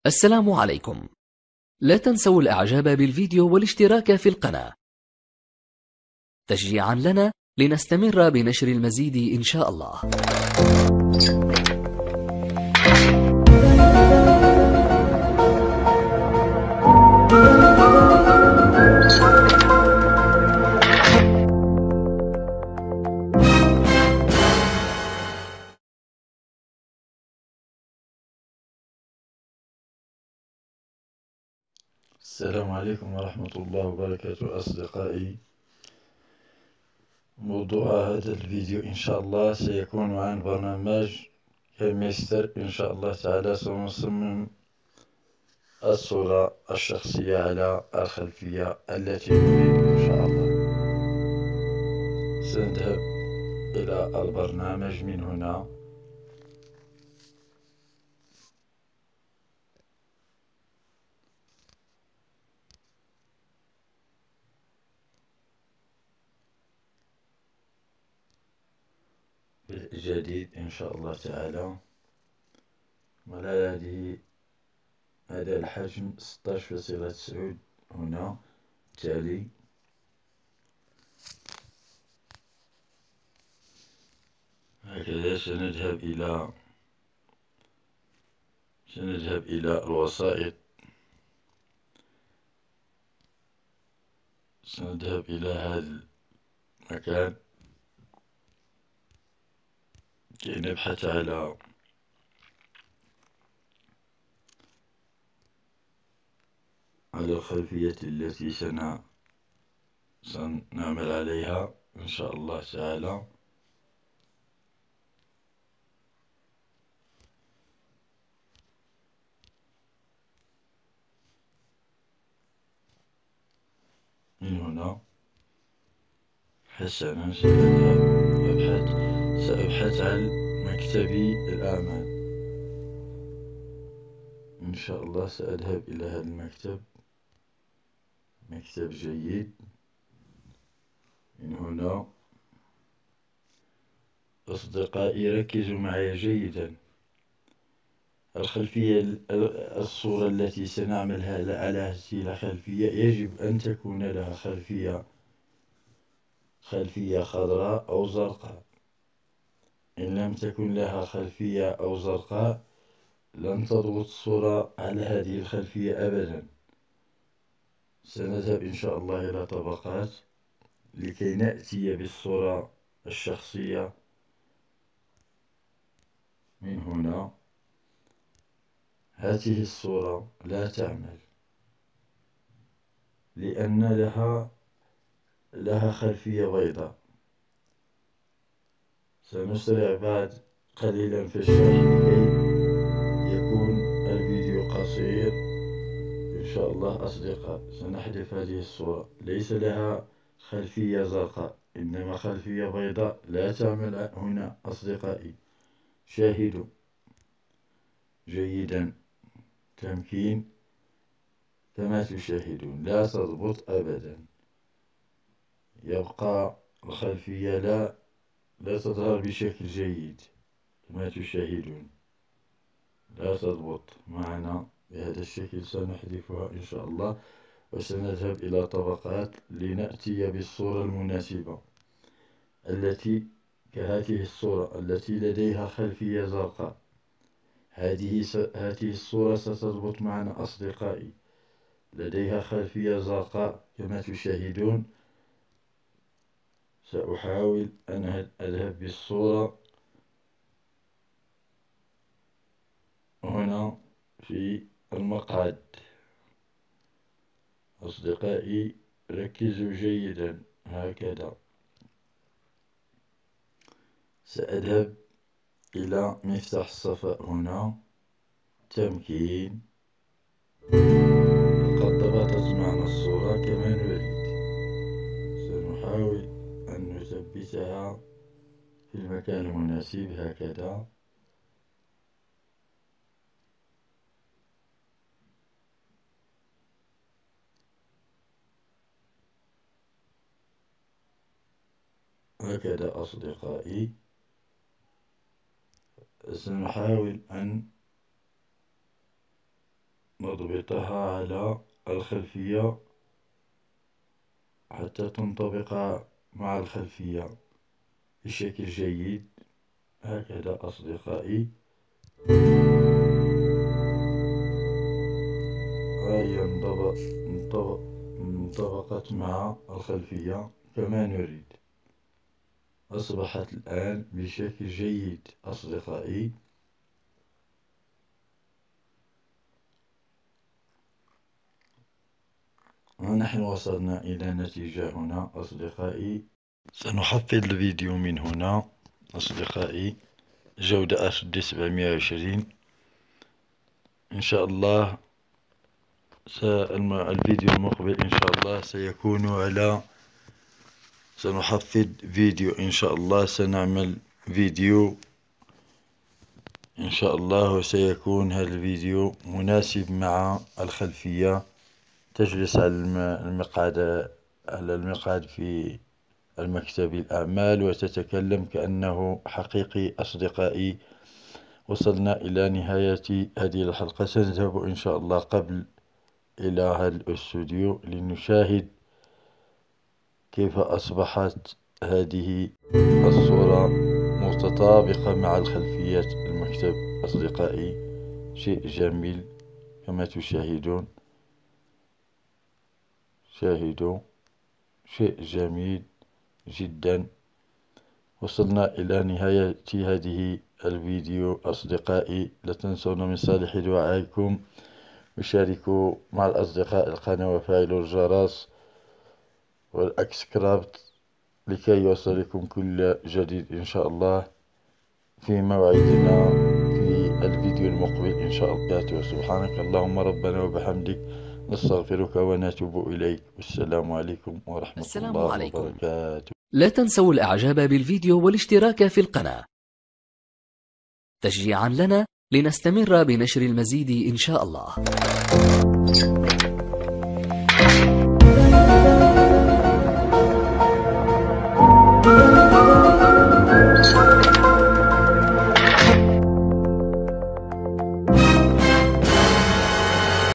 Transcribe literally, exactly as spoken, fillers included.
السلام عليكم. لا تنسوا الإعجاب بالفيديو والاشتراك في القناة تشجيعا لنا لنستمر بنشر المزيد إن شاء الله. السلام عليكم ورحمة الله وبركاته أصدقائي. موضوع هذا الفيديو إن شاء الله سيكون عن برنامج كميستر. إن شاء الله تعالى سنصمم الصورة الشخصية على الخلفية التي نريد. إن شاء الله سنذهب إلى البرنامج من هنا. بالجديد إن شاء الله تعالى. ولا هذه هذا الحجم ستة عشر فاصلة تسعة هنا. تالي هكذا سنذهب إلى سنذهب إلى الوسائط. سنذهب إلى هذا المكان كي نبحث على على الخلفية التي سن سنعمل عليها إن شاء الله تعالى. من هنا حسنا سأذهب أبحث سأبحث عن مكتبي الأعمال. إن شاء الله سأذهب إلى هذا المكتب، مكتب جيد. من هنا أصدقائي ركزوا معي جيدا. الخلفية الصورة التي سنعملها على هذه الخلفية يجب أن تكون لها خلفية خلفية خضراء أو زرقاء. إن لم تكن لها خلفية أو زرقاء لن تضبط الصورة على هذه الخلفية أبدا. سنذهب إن شاء الله إلى طبقات لكي نأتي بالصورة الشخصية. من هنا هذه الصورة لا تعمل لأن لها لها خلفية بيضاء. سنسرع بعد قليلا في الشرح لكي يكون الفيديو قصير إن شاء الله. أصدقاء سنحذف هذه الصورة، ليس لها خلفية زرقاء إنما خلفية بيضاء لا تعمل هنا. أصدقائي شاهدوا جيدا. تمكين كما تشاهدون لا تضبط أبدا. يبقى الخلفية لا لا تظهر بشكل جيد كما تشاهدون، لا تضبط معنا بهذا الشكل. سنحذفها إن شاء الله وسنذهب إلى طبقات لنأتي بالصورة المناسبة التي كهذه الصورة التي لديها خلفية زرقاء. هذه س... هذه الصورة ستضبط معنا أصدقائي، لديها خلفية زرقاء كما تشاهدون. سأحاول أن أذهب بالصورة هنا في المقعد. أصدقائي ركزوا جيدا. هكذا سأذهب إلى مفتاح الصفاء هنا. تمكين. لقد ضبطت معنا الصورة كما نريد. سنحاول أن نثبتها في المكان المناسب هكذا. هكذا أصدقائي سنحاول أن نضبطها على الخلفية حتى تنطبق مع الخلفية بشكل جيد. هكذا أصدقائي، هي انطبقت مع الخلفية كما نريد. أصبحت الآن بشكل جيد أصدقائي. ونحن وصلنا إلى نتيجة هنا أصدقائي. سنحفظ الفيديو من هنا أصدقائي، جودة اتش دي سبعمائة وعشرين. إن شاء الله الفيديو المقبل إن شاء الله سيكون على سنحفظ فيديو إن شاء الله. سنعمل فيديو إن شاء الله، وسيكون هذا الفيديو مناسب مع الخلفية. تجلس على المقعد على المقعد في المكتب الأعمال وتتكلم كأنه حقيقي أصدقائي. وصلنا إلى نهاية هذه الحلقة. سنذهب إن شاء الله قبل إلى هذا الاستوديو لنشاهد كيف أصبحت هذه الصورة متطابقة مع الخلفية المكتب أصدقائي. شيء جميل كما تشاهدون. شاهدوا، شيء جميل جدا. وصلنا إلى نهاية هذه الفيديو أصدقائي. لا تنسون من صالح دعائكم، وشاركوا مع الأصدقاء القناة وفعلوا الجرس والأكسكرابت لكي يوصلكم كل جديد إن شاء الله. في موعدنا في الفيديو المقبل إن شاء الله. سبحانك اللهم ربنا وبحمدك، نستغفرك ونتوب إليك. والسلام عليكم ورحمة السلام الله عليكم. وبركاته. لا تنسوا الإعجاب بالفيديو والاشتراك في القناة تشجيعا لنا لنستمر بنشر المزيد إن شاء الله.